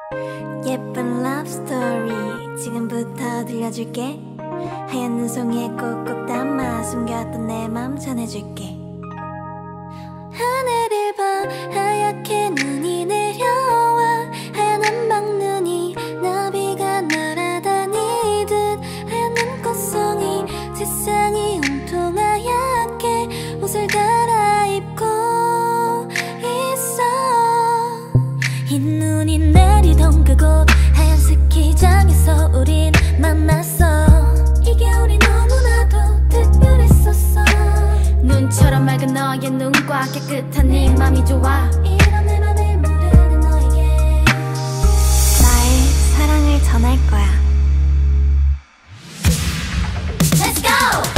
예쁜 love story 지금부터 들려줄게. 하얀 눈송이에 꼭꼭 담아 숨겼던 내 맘 전해줄게. 하늘을 봐 하얗게 눈이 내려와 하얀 한방눈이 나비가 날아다니듯 하얀 눈꽃송이 세상이 온통 하얗게 옷을 갈아입고 있어. 흰 눈이 내리던 그곳 하얀 스키장에서 우린 만났어. 이 겨울이 너무나도 특별했었어. 눈처럼 맑은 너의 눈과 깨끗한 네 맘이 좋아. 이런 내 맘을 모르는 너에게 나의 사랑을 전할 거야. Let's go!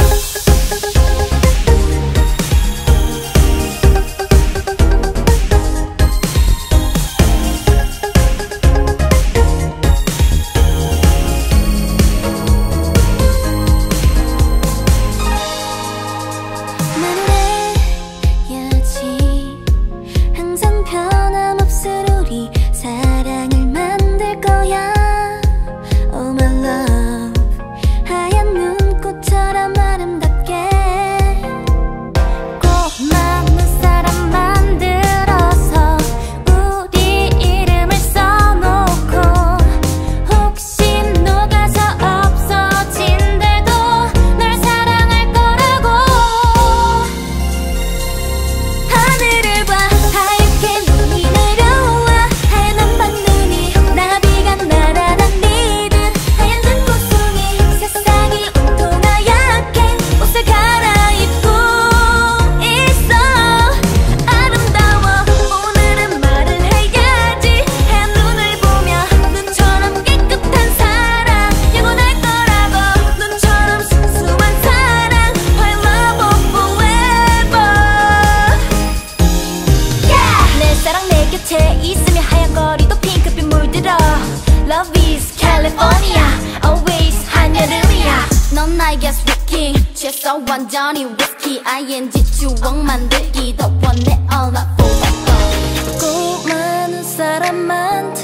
있으면 하얀 거리도 핑크빛 물들어. Love is California, always 한여름이야. 넌 나에게 스위킹 취했어 완전히 위스키. ing 추억 만들기 더 원해 all I for. 꼭 많은 사람만